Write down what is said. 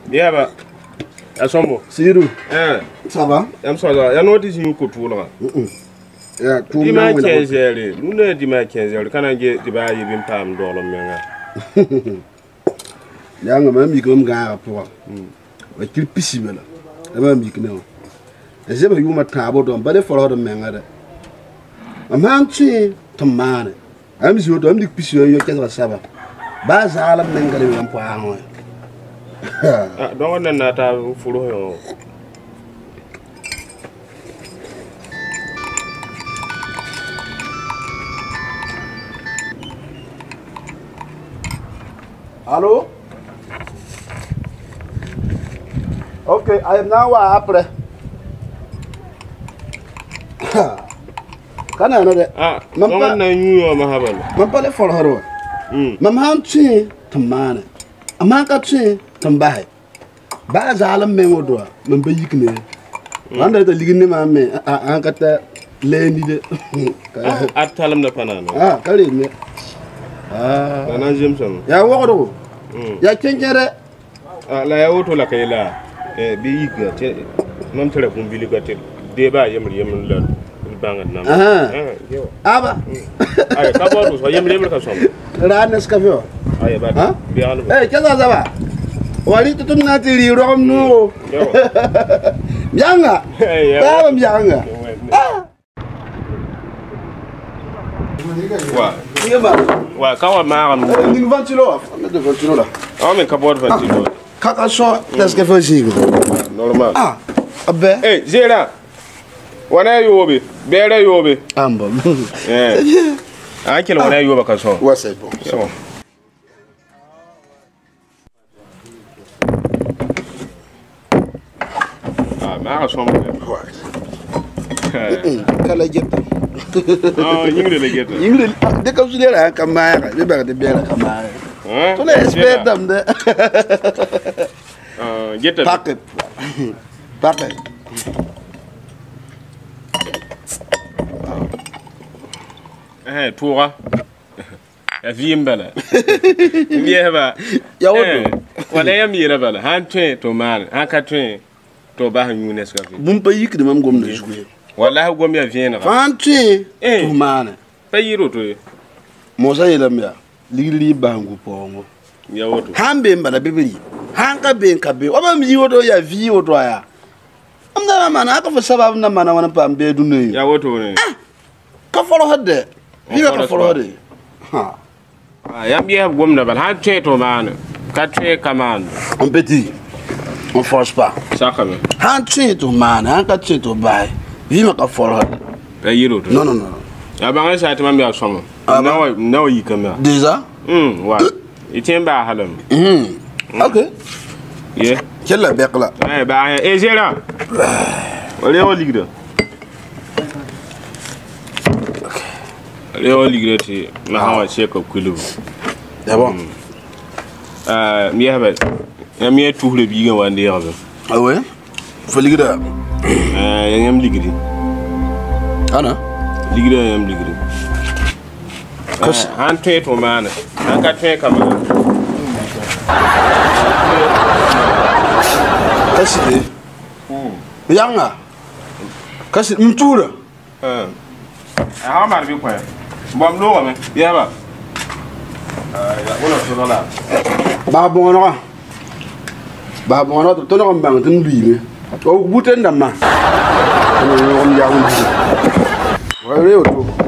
Yeah, but Asombo. Siru. Ça va? Ya notice you ko tula. Ya tu ma kezele. Nuna di ma kezele kana ge di ba yibin pam dolo menga. Ya nga mi ko mga po. Wa kirpisi bela. Ma mi ko no. Je ba yuma tabo don ba de folo do menga de. Amanchi tomane. Am si do am dik pisi yo kezela saba. Ba za alam menga de yam po ango. Don't na ta furu yo. Hello? Okay, I am now apre. Kana na de. Mama na nyu ma habal. Mama le for haro. Mama han chi tamane. Amaka chi tambai. Ba zalam me ngodo. Mamba yikne. Wanda ta ligine ma me an kata lendi de. Atalam na panano. Kale me. Ana Jameson. Ya wodo. Ya kenkere. La ya woto la kayla. Bi yiga te mam tere kum bili gatel. De ba yemul la. Bangat nam. Aba. Ay ka bodu so yemul ka som. Ranes ka fio. Ay ba. Bi anu. Kaza zaba. Wali tutun na tiri rom no. Myanga. Ba myanga. Wa kawa maram. Ni ventilo. De ventilo là. Mais ka bod ventilo. Kaka so est-ce que fait sigo? Normal. Abbe. Zera. Wana yobe. Bere yobe. Amba. Akele wana yoba ka so. Ouais, c'est bon. C'est bon. Ma sombre. Kala jetta. Yingre le getta. Yingre de ka su dela kamara, be ba de bela kamara. To le expert dam de. Getta. Packet. Packet. Toura. Ya vimbala. Vieba. Ya wodo. Wala ya mira bala. Han twen to man, han ka twen to ba han yunes ka fi. Bum pa yik de mam gom na jouer. Wala gom ya viena. Fan twen to man. Pa yiro to. Mo sa yelam ya. Ligli bangu pongo. Ya wodo. Han be mbala bibiri. Han ka be ka be. Oba mi wodo ya vi wodo ya. Amna mana ka fa sabab na mana wana pa mbe dunne. Ya wodo ne. Ka folo hadde. Viva ka folo hadde. Ya biya gom na bal han twen to man. Ka twen kaman. On petit. On force pas. Ça quand même. Han twen to man, han ka twen to bai. Viva ka folo hadde. Pa yiro to. Non. Ya ba ngai sa te mambe asomo. Na yi kama. Déjà? Wa. Itien ba halam. OK. Yeah. Quelle la bec là? Ba Zera. Ole o ligre. Ole o ligre ti ma hawa cheko kulu. D'abord. Mi haba. Ya mi tuhle bi ga wande ya ba. Ah ouais? Faut ligre. Ya ngam ligre. Ana? Ligre yam ligre. Han twe to mana. Han ka twe kama. Kasi de. Yanga. Kasi mtura. Ha mar bi ko. Bom lo me. Ya ba. Ya wala so la. Ba bono. Ba bono to no mbang tin bi me. O buten dama. Ko ya un. Wa re o to.